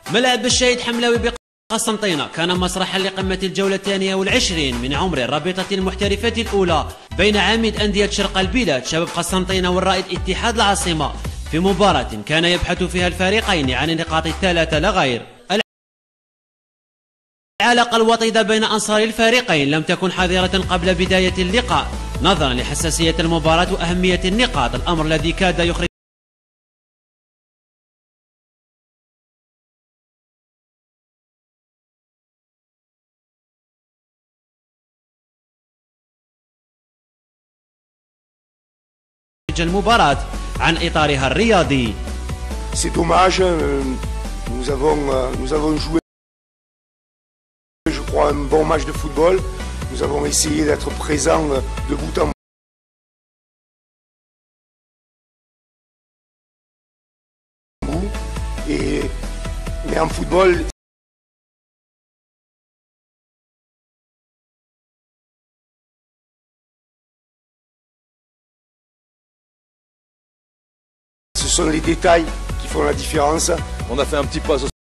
ملعب الشهيد حملاوي بقسنطينة كان مسرحا لقمة الجولة 22 من عمر الرابطة المحترفة الأولى بين عميد أندية شرق البلاد شباب قسنطينة والرائد اتحاد العاصمة في مباراة كان يبحث فيها الفريقين عن النقاط الثلاثة لا غير. العلاقة الوطيدة بين أنصار الفريقين لم تكن حاضرة قبل بداية اللقاء نظرا لحساسية المباراة وأهمية النقاط، الأمر الذي كاد يخرج المباراة عن إطارها الرياضي. C'est dommage, nous avons joué, je crois, un bon match de football. Nous avons essayé d'être présents de bout en bout. Mais en football, ce sont les détails qui font la différence. On a fait un petit pas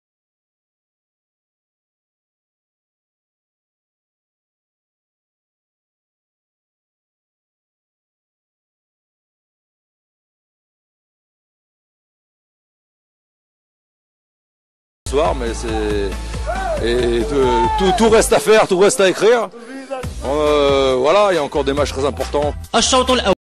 ce soir, mais tout reste à faire, tout reste à écrire. Voilà, il y a encore des matchs très importants. الشوط الأول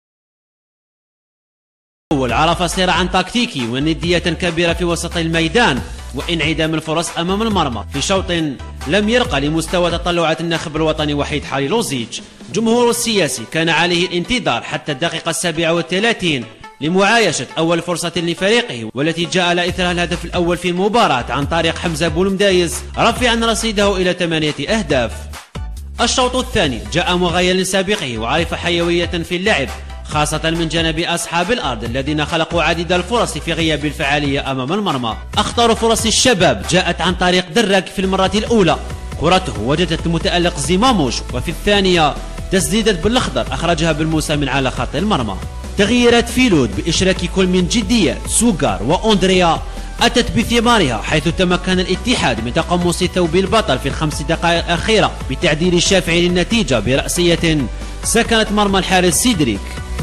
عرف صراعا تكتيكي وندية كبيرة في وسط الميدان وانعدام الفرص أمام المرمى في شوط لم يرقى لمستوى تطلعات الناخب الوطني وحيد حليلوزيتش. جمهور السياسي كان عليه الانتظار حتى الدقيقة 37 لمعايشة أول فرصة لفريقه والتي جاء على إثرها الهدف الأول في المباراة عن طريق حمزة بولمدايز رافعا رصيده إلى 8 أهداف. الشوط الثاني جاء مغايا لسابقه وعرف حيوية في اللعب خاصة من جانب أصحاب الأرض الذين خلقوا عديد الفرص في غياب الفعالية أمام المرمى. أخطر فرص الشباب جاءت عن طريق دراك في المرة الأولى، كرته وجدت المتألق زيماموش، وفي الثانية تسديدة بالأخضر أخرجها بالموسى من على خط المرمى. تغييرات فيلود بإشراك كل من جدية سوغار وأندريا أتت بثمارها، حيث تمكن الاتحاد من تقمص ثوب البطل في ال5 دقائق الأخيرة بتعديل الشافعي للنتيجة برأسية سكنت مرمى الحارس سيدريك.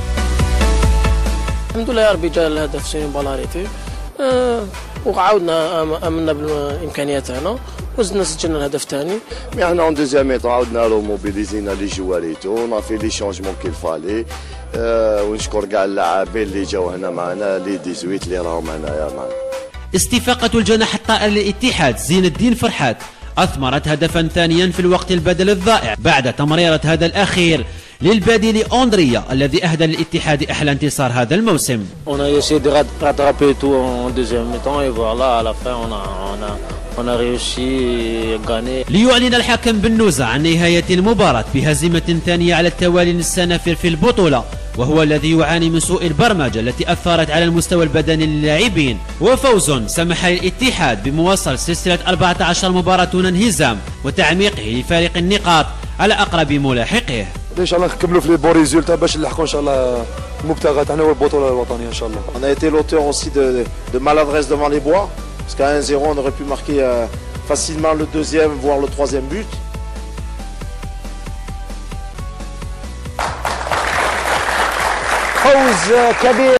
الحمد لله يا ربي جاء الهدف سيني بالاريتي وعاودنا امنا بالامكانيات تاعنا وزدنا سجلنا الهدف الثاني. احنا اون دوزيام ميطون عاودنا موبيليزينا لي جواريتو اون في لي شونجمون كيل فالي ونشكر كاع اللاعبين اللي جاو هنا معنا لي 18 اللي راهم هنايا معنا. استفاقة الجناح الطائر للاتحاد زين الدين فرحات أثمرت هدفا ثانيا في الوقت البدل الضائع بعد تمريرة هذا الأخير للبديل أندريا الذي أهدى للاتحاد أحلى انتصار هذا الموسم. On a essayé de rattraper tout en deuxième mi-temps et voilà à la fin on a réussi à gagner. ليعلن الحكم بنوزة عن نهاية المباراة بهزيمة ثانية على التوالي للسنافر في البطولة، وهو الذي يعاني من سوء البرمجة التي أثرت على المستوى البدني للاعبين، وفوز سمح للاتحاد بمواصلة سلسلة 14 مباراة دون انهزام وتعميقه لفارق النقاط على أقرب ملاحقه. ان شاء الله نكملوا في لي بون ريزولتا باش نلحقوا ان شاء الله المبتغى تاعنا والبطوله الوطنيه ان شاء الله. On a été l'auteur aussi de maladresse devant les bois parce qu'à 1-0 on aurait pu marquer facilement le deuxième voire le troisième but. فوز كبير